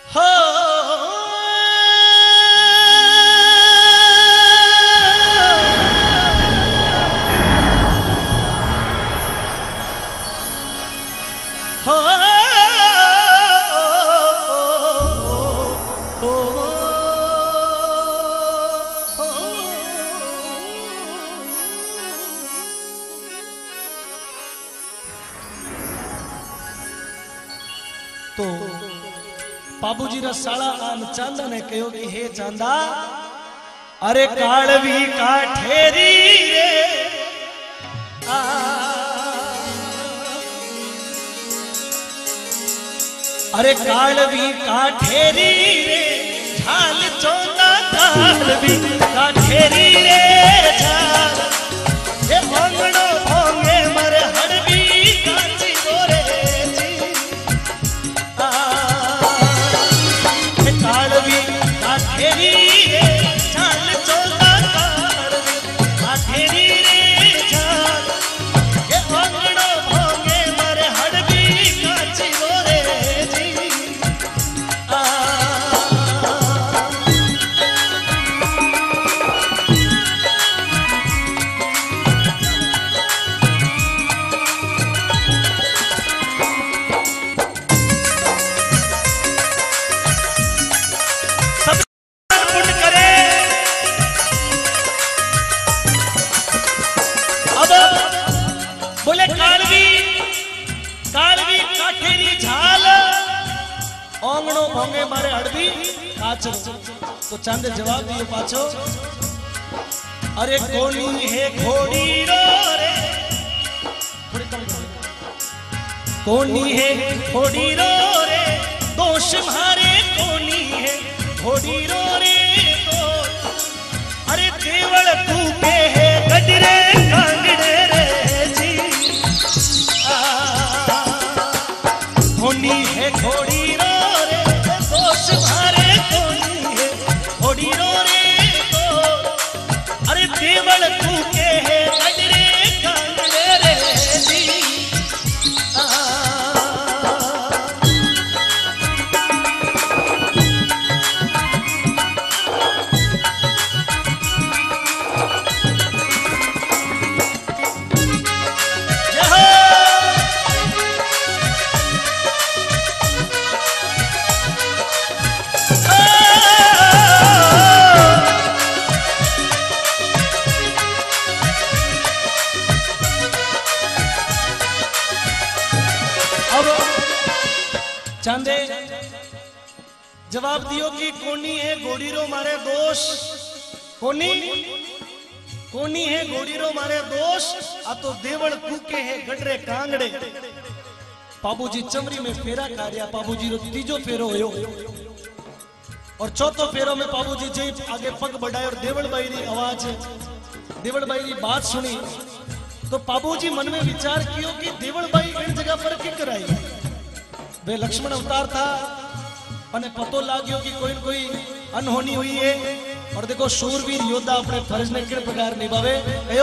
हो तो बाबूजी रा साला आन चांदा ने कहो कि हे चांदा अरे कालवी काठेरी रे अरे कालवी काठेरी रे झाल चौंदा कालवी काठेरी रे झाल हे भंगड़ो भोंगे मरे हड़बी काची गोरे जी हे कालवी काठेरी रे झाल चौंदा कालवी काठेरी रे झाल हे भंगड़ो भोंगे मरे हड़बी काची गोरे बोले कालवी कालवी काठेरी झाल ओंगणो भोंगे मारे हड़बी काचो तो चांदे जवाब दियो पाछो अरे कोनी है घोड़ी रो रे कोनी है घोड़ी रो रे दोष मारे कोनी है घोड़ी रो रे तो अरे केवल तू के है गडरे कांगड़े रे जी कोनी है घोड़ी रो रे दोष मारे कोनी है घोड़ी रो रे तो अरे केवल तू के है गडरे कांगड़े रे जी चांदे जवाब दियो कि कोनी है घोड़ीरो मारे दोष कोनी कोनी है घोड़ीरो मारे दोष आ तो देवल कूके है गडरे कांगड़े बाबूजी चमरी में फेरा कार्या बाबूजी रो तीजो फेरो होयो और चौथो फेरो में बाबूजी जी आगे पग बढ़ाए और देवल बाई री आवाज देवल बाई री बात सुनी तो बाबूजी मन में विचार कियो कि देवल बाई इन जगह पर की कराई वे लक्ष्मण अवतार था अने पतो लाग्यो कि कोई न कोई अनहोनी हुई है और देखो शूरवीर योद्धा अपने फर्ज ने किस प्रकार निभावे कहो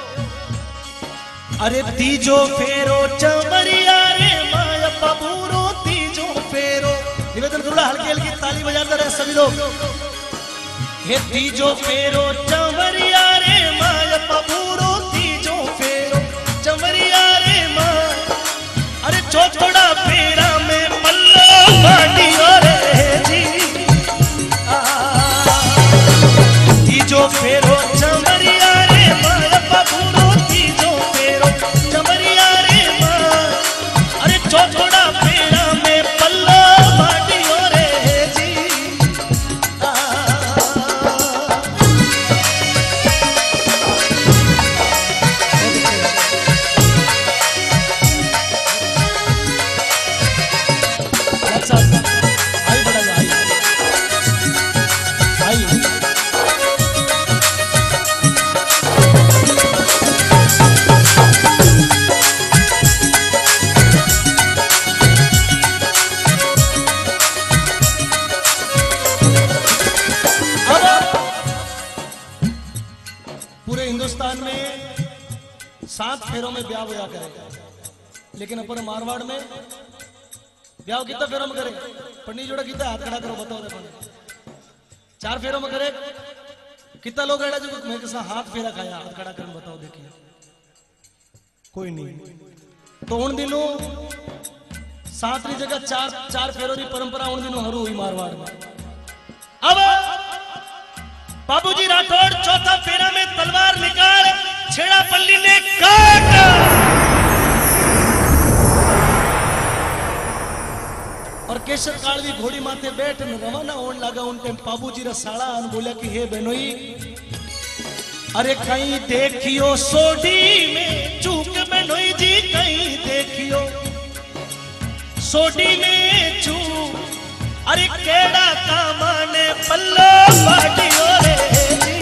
अरे तीजो फेरो चमरिया रे माया पबूरो तीजो फेरो निवेदन करूंगा हल्की हल्की ताली बजाते रहे सभी लोग हे तीजो फेरो चमरिया रे माया पबूरो तीजो फेरो चमरिया रे माया अरे चौथोड़ा फेरा में पल्लो बाटी रे जी तीजो फेरो चमरिया रे माया पबूरो तीजो फेरो चमरिया रे माया अरे चौथोड़ा फेरा में पल्लो बाटी रे जी पूरे हिंदुस्तान में 7 फेरों में ब्याह होया करेगा, लेकिन अपन मारवाड़ में ब्याह कितना फेरों में करे पंडित जोड़ा कितना हाथ खड़ा करो बताओ देखो 4 फेरों में करे कितना लोग है जो मैं किसा हाथ फेरा खाया हाथ खड़ा कर बताओ देखिए कोई नहीं तो उन दिनों 7 री जगह 4 फेरों की परंपरा उन दिनों हरू हुई मारवाड़ में। अब बाबूजी राठौड़ चौथा फेरा में तलवार निकाल छेड़ा पल्ली ने काट और केशर कालवी घोड़ी माथे बैठ न रवाना होने लगा उन टाइम बाबूजी रा साला अन बोला कि हे बहनोई अरे कहीं देखियो सोडी में चूक बहनोई जी कहीं देखियो सोडी में चूक अरे केड़ा का माने पल्लो बाटियो रे जी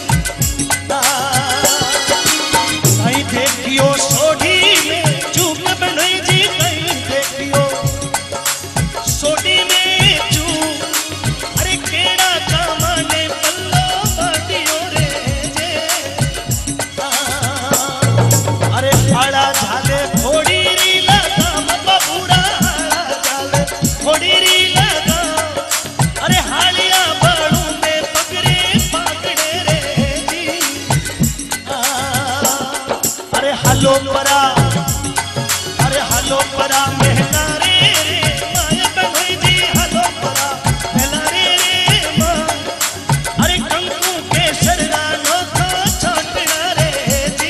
कहीं देखियो सोडी में चूक बहनोई जी कहीं देखियो सोडी में चूक अरे केड़ा का माने पल्लो बाटियो रे जे अरे फाड़ा झाले घोड़ी री लगा बबूड़ा झाले घोड़ी री लगा अरे हालिया बाड़ू में पगड़े पाकड़े रे जी अरे हलो परा महला रे माया बहनोई जी हलो परा महला रे मां अरे कंकु केसर रा नोखा छाटना रे जी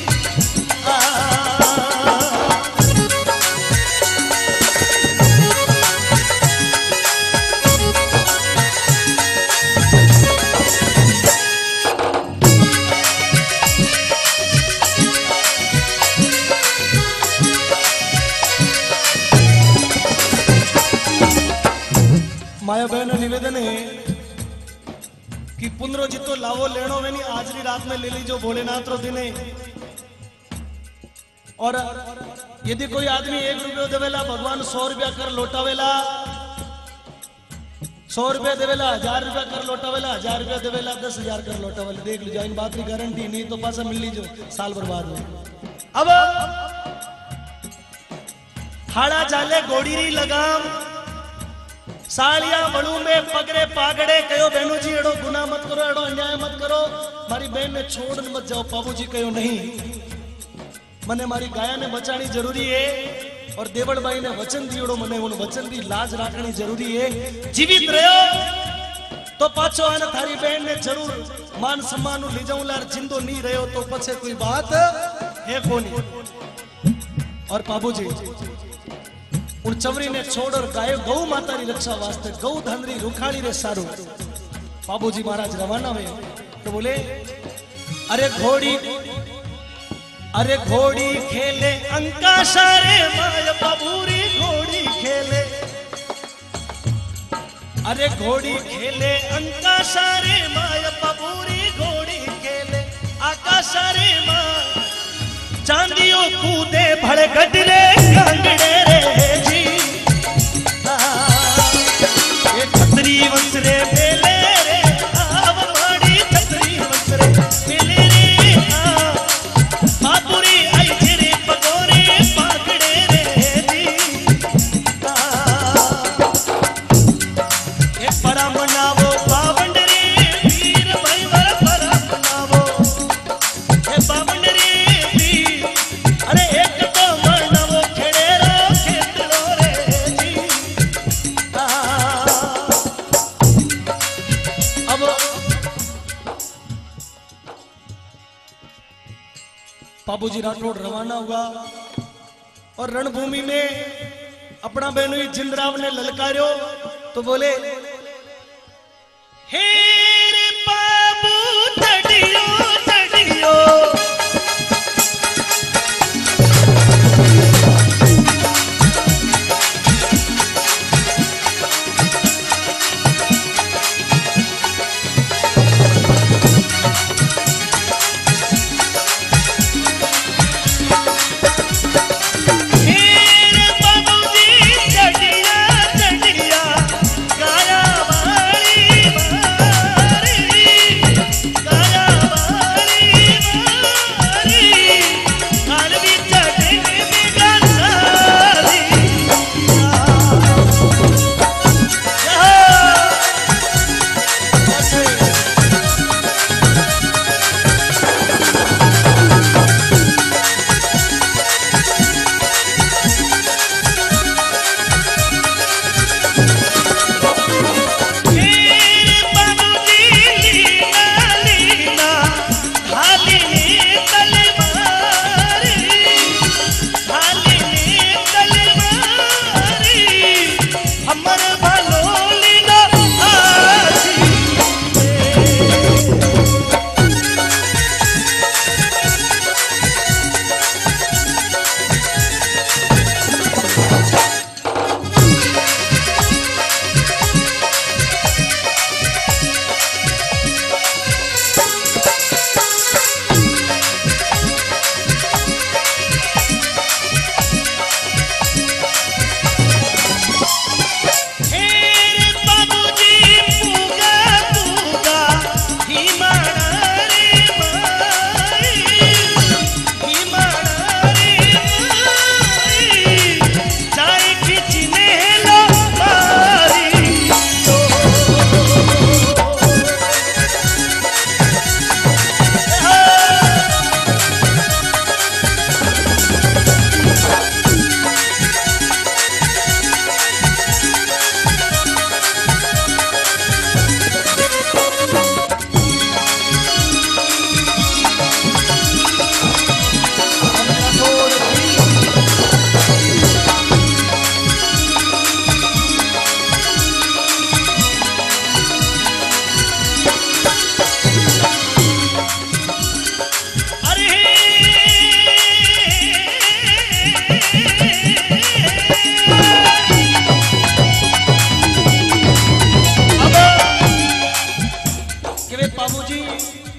माया बहन निवेदन है कि पुनरो जितो लावो लेनो में नहीं आज री रात में ले लीजो भोलेनाथ रो दिने और यदि कोई आदमी 1 रुपयो देवेला भगवान 100 रुपया कर लौटावेला 100 रुपया देवेला 1000 रुपया कर लौटावेला 1000 रुपया देवेला 10,000 कर लौटावेला देख लीजिए इन बात की गारंटी नहीं तो पासा मिल लीजो साल बर्बाद हो। अब हाड़ा जाले गोड़ी री लगाम सालिया बड़ू में पगड़े पागड़े कहो बहनों जी एड़ो गुनाह मत करो एड़ो अन्याय मत करो मारी बहन ने छोड़ मत जाओ बाबूजी कहो नहीं मने मारी गाया ने बचानी जरूरी है और देवड़ भाई ने वचन दियोड़ो मने उन वचन की लाज राखनी जरूरी है जीवित रहो तो पाछो आने थारी बहन ने जरूर मान सम्मान ली जाऊं लार जिंदो नहीं रहो तो पछे कोई बात है कोनी और बाबूजी उन चवरी ने छोड़ और गाय गौ माता री रक्षा वास्ते गौ धन री रुखाड़ी रे सारू बाबूजी महाराज रवाना हुए तो बोले अरे घोड़ी खेले अंका सारे माय बाबूरी घोड़ी खेले अरे घोड़ी खेले अंका सारे माय बाबूरी घोड़ी खेले आकाश सारे मां चांदियों कूदे भड़े गडरे कांगड़े रे जी ये छतरी वंसरे मेले रे आव माड़ी छतरी वंसरे मेले रे बाबूरी आई तेरे पगोरे पागड़े रे जी ये परा मनावो पावंड रे वीर भाई वाला परा मनावो ये पावंड रे अरे एक तो मरनवो खेड़ेरो खेतरो रे जी अब बाबूजी राठौड़ रवाना हुआ और रणभूमि में अपना बहनोई जिंदराव ने ललकार्यो तो बोले हे रे बाबू तड़ियो तड़ियो अमर भलोली ना आसी बाबूजी